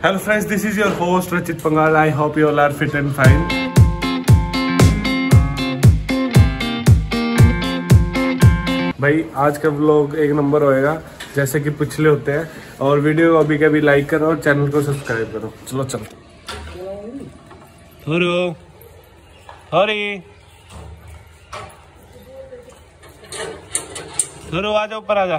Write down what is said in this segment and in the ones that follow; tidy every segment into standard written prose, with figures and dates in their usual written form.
Hello friends, this is your host Rachit Pangal. I hope you all are fit and fine. भाई आज का vlog एक number होएगा जैसे कि पिछले होते हैं। और वीडियो को अभी कभी लाइक करो और चैनल को सब्सक्राइब करो। चलो चलो थोरो आ जाओ, ऊपर आ जा।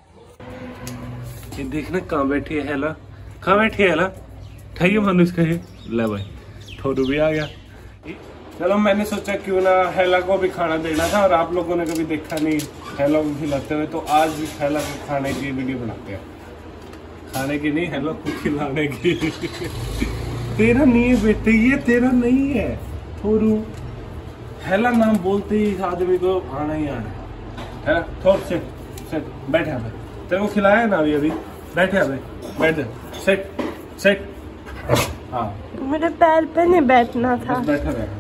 ये देखना कहाँ बैठी है हेला, कहाँ बैठी है हेला? ठाइए मनुष्य का है। ले भाई थोरू भी आ गया। चलो मैंने सोचा क्यों ना हेला को भी खाना देना था और आप लोगों ने कभी देखा नहीं हेला को खिलाते हुए, तो आज हेला को खाने की वीडियो बनाते हैं। खाने की नहीं, हेला को खिलाने की। तेरा नहीं है बेटे, ये तेरा नहीं है थोरू। हेला नाम बोलते ही इस आदमी को आना ही आना है। थोड़ सेट सेट बैठ यहाँ पे, तेरे को खिलाया ना अभी अभी। बैठ यहाँ पे, बैठ जा। Set set. हाँ मेरे पैर पे नहीं बैठना था। बैठा बैठा।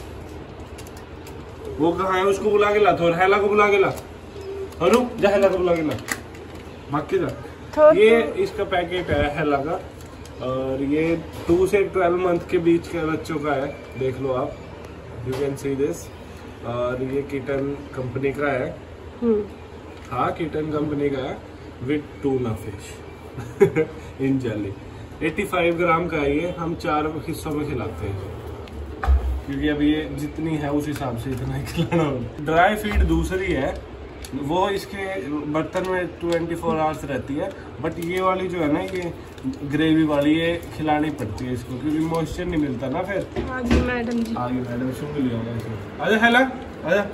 वो कहाँ है? उसको बुला के ला। थोड़ा हेला को बुला के ला। थोरू जा, हेला को बुला के ला। भाग के जा। ये इसका पैकेट है हेला का, और ये 2 से 12 मंथ के बीच के बच्चों का है। देख लो आप, यू कैन सी दिस। और ये किटन कंपनी का है। हाँ किटन कंपनी का है, with tuna fish in jelly. 85 gram का है ये। हम 4 हिस्सों में खिलाते हैं क्योंकि अभी ये जितनी है उस हिसाब से इतना ही खिलाना होगा। ड्राई फीड दूसरी है, वो इसके बर्तन में 24 आवर्स रहती है। बट ये वाली जो है ना, ये ग्रेवी वाली, ये खिलानी पड़ती है इसको क्योंकि मॉइस्चर नहीं मिलता ना फिर। आगे मैडम जी, आगे मैडम सुन लिया होगा इसको। आजा हेला आजा।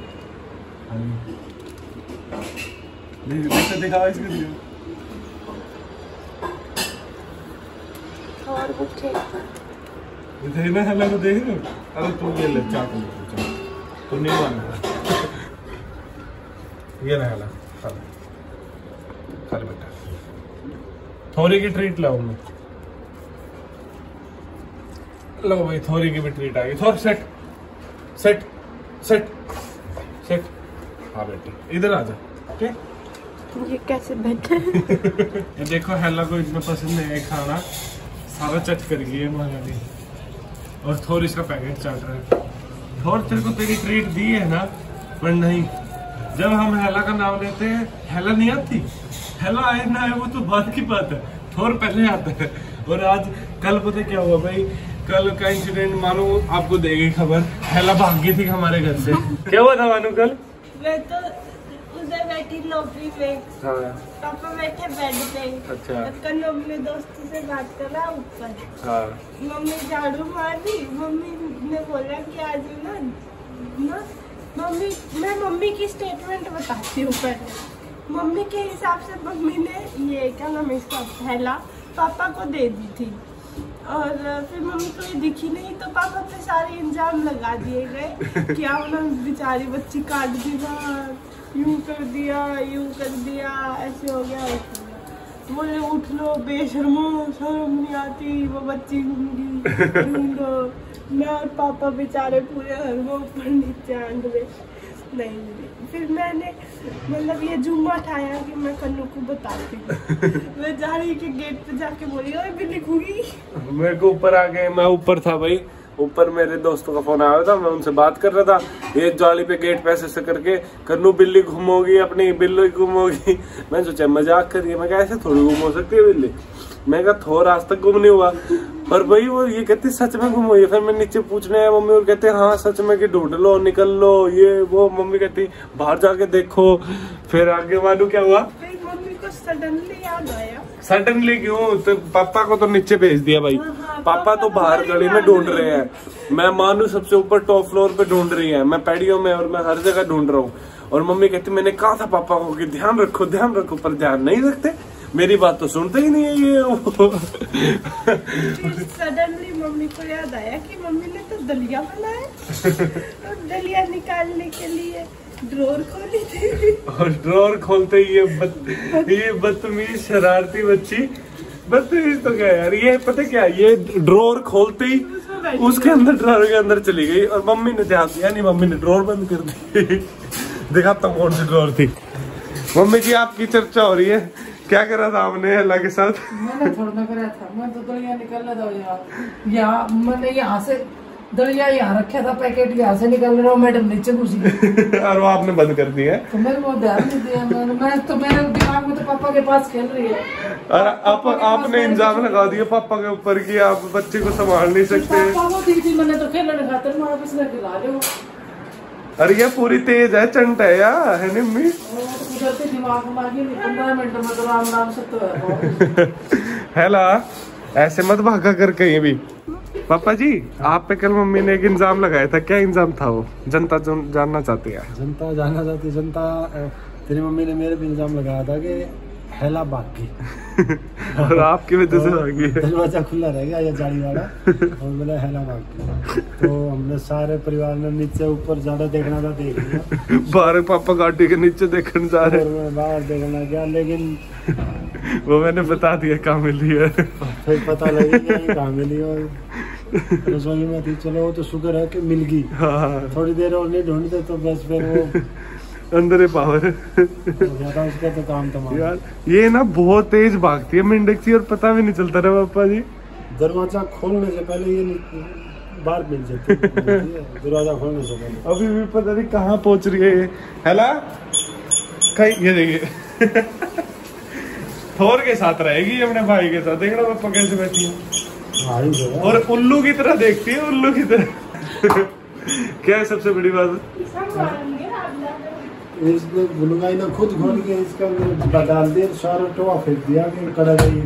दिखाओ इसको। और वो देखना हेला को, देख रहे हो? अरे तू ये ले चाकू, तू नहीं माना। ये ना हेला खा ले बेटा। थोड़ी की ट्रीट लाओ मैं। लो भाई थोड़ी की भी ट्रीट आ गई। थोड़ा सेट सेट सेट सेट। हाँ बेटे इधर आ जा। ठीक, ये कैसे बैठे? ये देखो हेला को इतना पसंद है खाना, सारा चट कर गई है महारानी। और थोड़ी इसका पैकेट चल रहा है। थोड़ी तेरे को तेरी ट्रीट दी है ना, पर नहीं, जब हम हेला का नाम लेते हैं हेला नहीं आती। हेला आए ना आए वो तो बाद की बात है, थोड़ा पहले आता है। और आज कल पता क्या हुआ भाई? कल का इंसिडेंट मानो आपको देगी खबर। हेला भाग गई थी हमारे घर से। क्या हुआ था मानो कल? मैं तो उधर बैठी नौकरी पे। हाँ। पापा बैठे बेड पे। अच्छा। कल अपने दोस्तों से बात कर रहा ऊपर। हाँ। मम्मी झाड़ू मार दी। मम्मी ने बोला कि आज ना मम्मी, मैं मम्मी की स्टेटमेंट बताती हूँ पहले। मम्मी के हिसाब से मम्मी ने ये क्या नाम है इसका, हेला पापा को दे दी थी। और फिर मम्मी को ये दिखी नहीं तो पापा पे सारे इंजाम लगा दिए गए। क्या उन्होंने बेचारी बच्ची काट दी, यूं कर दिया, यूं कर दिया, ऐसे हो गया, ऐसे हो गया। बोले उठ लो बेशर्मो, शर्म नहीं आती, वो बच्ची घूंगी ढूंढो। मैं और पापा बेचारे पूरे घर में ऊपर नीचे आंधे नहीं मिली। फिर मैंने मतलब ये जुम्मा उठाया कि मैं कन्नू को बताती हूँ। मैं जा रही के गेट पे जाके बोली ओए बिल्ली घूंगी। मेरे को ऊपर आ गए, मैं ऊपर था भाई। ऊपर मेरे दोस्तों का फोन आया था, मैं उनसे बात कर रहा था। ये जाली पे गेट पे ऐसे करके कन्नू बिल्ली घूमोगी, अपनी बिल्ली घूमोगी। मैं सोचा मजाक करिए, मैं ऐसे थोड़ी घूम हो सकती है बिल्ली। मैं कहा थोड़ा आज तक गुम नहीं हुआ। पर भाई वो ये कहती सच में गुम हुई है। फिर मैं नीचे पूछने आया मम्मी, और कहते हाँ सच में कि ढूंढ लो, निकल लो, ये वो। मम्मी कहती बाहर जाके देखो। फिर आगे मालूम क्या हुआ? मम्मी को सडनली याद आया। सडनली क्यों? तो पापा को तो नीचे भेज दिया भाई। पापा तो बाहर गली में ढूंढ रहे हैं। मैं मानू सबसे ऊपर टॉप फ्लोर पे ढूंढ रही है, मैं पैडियों में, और मैं हर जगह ढूंढ रहा हूँ। और मम्मी कहती मैंने कहा था पापा को कि ध्यान रखो ध्यान रखो, पर ध्यान नहीं रखते। मेरी बात तो सुनते ही नहीं है ये। सडनली मम्मी को याद आया कि मम्मी ने तो दलिया बनाया। तो दलिया निकालने के लिए ड्रॉर खोली थी। और ड्रॉर खोलते ही ये बदतमीज शरारती बच्ची, बदतमीज तो क्या यार, ये पता क्या, ये ड्रॉर खोलते ही उसके अंदर, ड्रॉर के अंदर चली गई। और मम्मी ने ध्यान दिया नहीं, मम्मी ने ड्रॉर बंद कर दी। दिखाता हूँ कौन सी ड्रॉर थी। मम्मी जी आपकी चर्चा हो रही है क्या करा था आपने हेला के साथ? मैंने थोड़ा ना करा था, मैं तो दलिया निकाल रहा था यहाँ मैंने यहाँ से दलिया यहाँ रखा था, पैकेट यहाँ से निकाल रहा हूँ, मैडम नीचे घुस गई और वो आपने बंद कर दिया है। तो मेरे को ध्यान नहीं दिया, मेरे दिमाग में तो पापा के पास खेल रही है। और आपने इंजाम लगा दिया पापा के ऊपर कि आप बच्चे को संभाल नहीं सकते। पापा को दी थी मैंने तो खेलने खातर, मैं वापस लेके ला रहे हो। अरे ये पूरी तेज है, चंट है यार, है निम्मी। दिमाग में 15 मिनट में तो राम से तो है। हेला ऐसे मत भागा कर कहीं भी। पापा जी आप पे कल मम्मी ने एक इंजाम लगाया था, क्या इंजाम था वो? जनता जानना चाहती है। जनता जानना चाहती है। जनता तेरी मम्मी ने मेरे पे इंजाम लगाया था कि हेला भाग गई और आपकी वजह से भाग गई। दरवाजा खुला रह गया या जाली वाला और बोला हेला भाग गई। तो हमने सारे परिवार ने नीचे ऊपर ज्यादा देखना था, देख लिया। बाहर पापा गाड़ी के नीचे देखने जा रहे, मैं बाहर देखना गया, लेकिन वो मैंने बता दिया कहाँ मिली है। फिर पता लगेगा कहाँ मिली और रसोई में थी। चलो वो तो शुक्र है कि मिल गई। हाँ थोड़ी देर और नहीं ढूंढते तो बस फिर वो अंदर पावर उसका तो काम तमाम। यार ये ना बहुत तेज भागती है मेंढक सी और पता भी नहीं चलता रहा पापा जी। दरवाजा खोलने से पहले ये बाहर मिल जाती है। दरवाजा खोलने से पहले अभी भी पता नहीं कहाँ पहुंच रही है ये। हेला कहीं ये देखिए थोर के साथ रहेगी अपने भाई के साथ, देखना पापा कैसे बैठी है और उल्लू की तरह देखती है, उल्लू की तरह। क्या है सबसे बड़ी बात? इसने बुलगाई ना खुद खोल के इसका डाल दिया, सारा टोआ फेंक दिया कि कड़ा गई।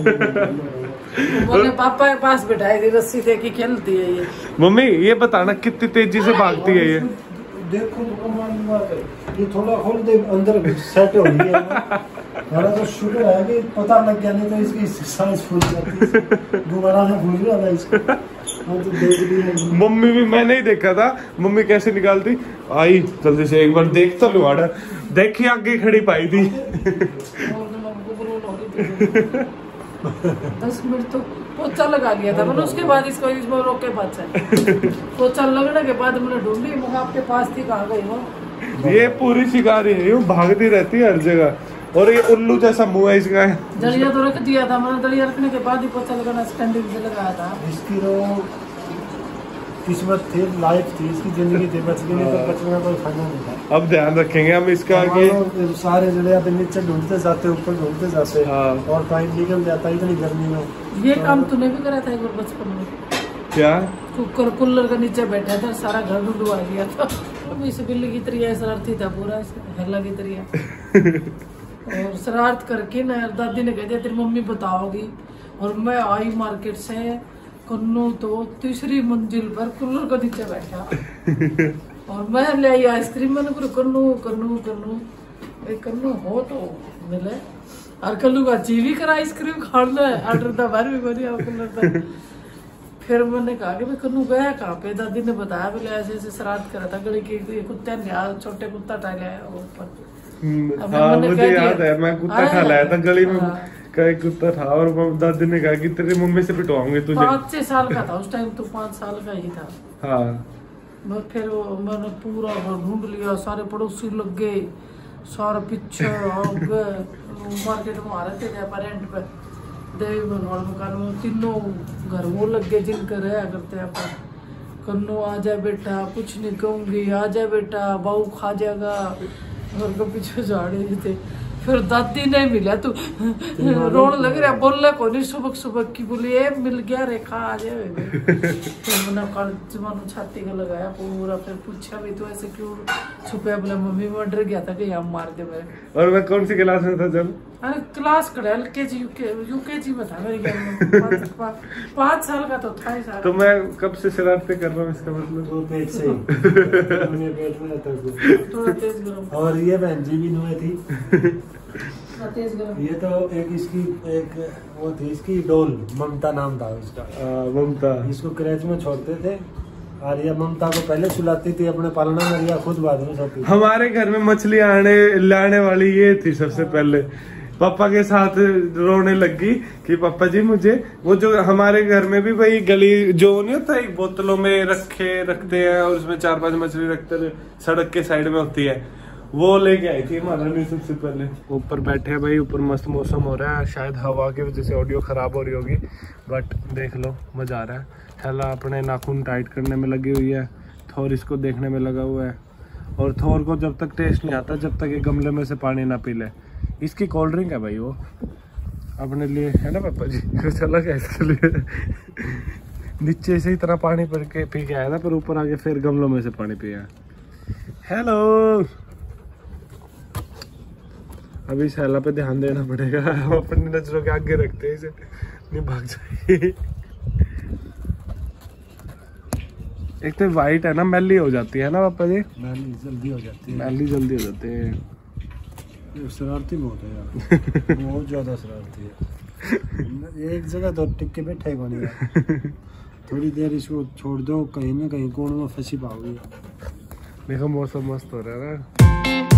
बोले पापा के पास बिठाई थी, रस्सी दे के खेलती है ये। मम्मी ये बताना कितनी तेजी से भागती है ये? देखो ये थोड़ा खोल दे, अंदर सेट हो गई है। हमारा तो शुक्र है कि पता लग गया, नहीं तो इसकी सांस फूल जाती। दोबारा से फूल रहा था इसको। तो देख लिया मम्मी भी, मैंने ही देखा था मम्मी कैसे निकालती। आई जल्दी से एक बार देख तो लो, देखी आगे खड़ी पाई थी। 10 मिनट तो पोचा लगा लिया था मैंने, उसके बाद इसको रोक के बचा। पोचा लगने के बाद मैंने ढूंढी, मैं आपके पास थी, कहाँ गई वो? ये पूरी शिकारी है, यूं भागती रहती है हर जगह। और ये उल्लू जैसा मुंह है इसका। दलिया तो रख दिया था मैंने, दलिया रखने के बाद ही पोचा लगाना स्टैंडिंग से लगाया था। इसकी तो किस्मत थी, लाइफ थी, इसकी जिंदगी थी, बच गई नहीं तो बचने का कोई फायदा नहीं था। अब ध्यान रखेंगे हम इसका कि सारे जगह पे नीचे ढूंढते जाते, ऊपर ढूंढते जाते। हाँ। और टाइम निकल जाता इतनी गर्मी में। ये काम तूने भी करा था एक बार बचपन में। क्या? कुकर कूलर के नीचे बैठा था, सारा घर ढूंढवा लिया था। इस बिल्ली की तरह शरारती था पूरा, हेला की तरह। और शरारत करके ना दादी ने कह दिया तेरी मम्मी बताओगी। और मैं आई मार्केट से, कन्नू तो तीसरी मंजिल पर कूलर के नीचे बैठा और मैं ले आई आइसक्रीम। मैंने पूरे कन्नू कन्नू कन्नू कन्नू हो तो मिले और कन्नू का जीवी कर आइसक्रीम खाना है। ऑर्डर था बाहर भी बढ़िया कूलर था। फिर मैंने कहा कि कन्नू गया कहाँ पे? दादी ने बताया बोले ऐसे ऐसे शरारत करा था, गली के कुत्ते ने छोटे कुत्ता टाला ऊपर। हाँ मुझे याद है, मैं कुत्ता खा लाया था गली में का, एक कुत्ता था और दादी ने कहा कि तेरी मम्मी से पिटवाऊंगी तुझे। 5-6 साल का था उस टाइम तो, 5 साल का ही था। हाँ फिर मैंने पूरा ढूंढ लिया, सारे पड़ोसी लग गए, सारा पीछे मार्केट में आ रहे थे रेंट पे, देवी मनोहर मकान में, तीनों घर वो लग गए जिनका रहा करते अपन। कन्नू आ जाए बेटा, कुछ नहीं कहूंगी, आ जाए बेटा, बहू खा जाएगा। घर के पीछे झाड़े थे। फिर दादी नहीं मिला तू रोने लग रहा, बोल को नहीं सुबह सुबह की बोली ए मिल गया रेखा आ जाए। फिर मैंने कल छाती का लगाया पूरा, फिर पूछा भी तू ऐसे क्यों छुपे? बोला मम्मी मैं डर गया था कि यहाँ मार दे मेरे। और मैं कौन सी क्लास में था जब? अरे क्लास करा LKG UKG में था मेरे घर में। 5 साल का तो था ही सारा। तो मैं कब से शरारतें कर रहा हूँ इसका मतलब? वो पेट से ही पेट में थोड़ा तेज गरम। और ये बहन जी भी नुए थी। तेज गरम। ये तो एक इसकी एक वो थी, इसकी डोल, ममता नाम था उसका। ममता। इसको क्रेच में छोड़ते थे और ये ममता को पहले सुलाती थी अपने पालना में, या खुद बाद में सोती। हमारे घर में मछली लाने वाली ये थी सबसे पहले। पापा के साथ रोने लगी कि पापा जी मुझे वो जो हमारे घर में भी भाई गली जो नहीं होता, एक बोतलों में रखते हैं और उसमें 4-5 मछली रखते सड़क के साइड में होती है, वो लेके आई थी महारानी सबसे पहले। ऊपर बैठे हैं भाई, ऊपर मस्त मौसम हो रहा है, शायद हवा की वजह से ऑडियो खराब हो रही होगी, बट देख लो मजा आ रहा है। हेला अपने नाखून टाइट करने में लगी हुई है, थोर इसको देखने में लगा हुआ है, और थोर को जब तक टेस्ट नहीं आता जब तक ये गमले में से पानी ना पी ले। इसकी कोल्ड ड्रिंक है भाई वो अपने लिए, है ना पापा जी? कुछ अलग है इसके लिए। नीचे से इतना पानी पी के आया था, पर ऊपर आके फिर गमलों में से पानी पिया। हेलो, अभी इस हेला पे ध्यान देना पड़ेगा, हम अपनी नजरों के आगे रखते हैं इसे, नहीं भाग जाएगी। एक तो वाइट है ना, मैली हो जाती है ना पापा जी? मैली जल्दी हो जाती है, मैली जल्दी हो जाती है। ये शरारती बहुत है यार, बहुत ज्यादा शरारती है। एक जगह तो टिक के बैठा ही नहीं यार, थोड़ी देर इसको छोड़ दो, कहीं ना कहीं कोने में फंसी पाओगी। देखो मौसम मस्त हो रहा है ना।